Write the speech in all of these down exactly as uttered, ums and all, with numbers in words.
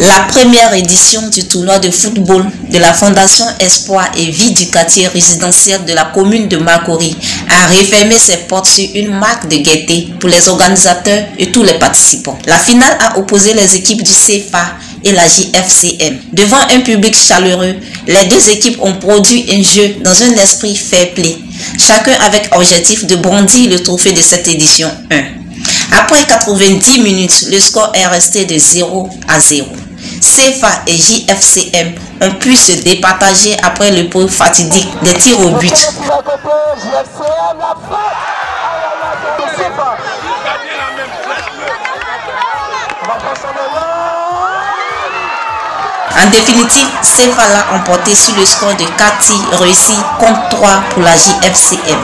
La première édition du tournoi de football de la Fondation Espoir et Vie du quartier résidentiel de la commune de Makori a refermé ses portes sur une marque de gaieté pour les organisateurs et tous les participants. La finale a opposé les équipes du C F A et la J F C M. Devant un public chaleureux, les deux équipes ont produit un jeu dans un esprit fair play, chacun avec objectif de brandir le trophée de cette édition un. Après quatre-vingt-dix minutes, le score est resté de zéro à zéro. C F A et J F C M ont pu se départager après le pot fatidique des tirs au but. En définitive, C F A l'a emporté sur le score de quatre tirs réussis contre trois pour la J F C M.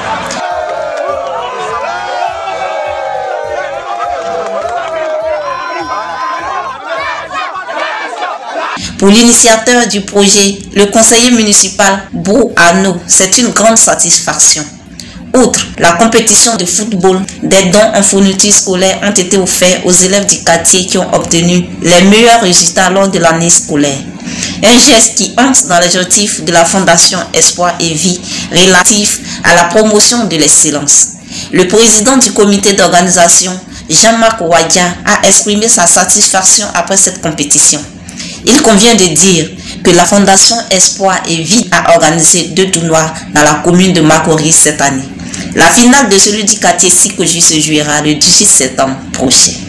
Pour l'initiateur du projet, le conseiller municipal Bou Arnaud, c'est une grande satisfaction. Outre la compétition de football, des dons en fournitures scolaires ont été offerts aux élèves du quartier qui ont obtenu les meilleurs résultats lors de l'année scolaire. Un geste qui entre dans l'objectif de la Fondation Espoir et Vie relatif à la promotion de l'excellence. Le président du comité d'organisation, Jean-Marc Ouadia, a exprimé sa satisfaction après cette compétition. Il convient de dire que la Fondation Espoir et Vie a organisé deux tournois dans la commune de Makori cette année. La finale de celui du quartier Sikoju se jouera le dix-huit septembre prochain.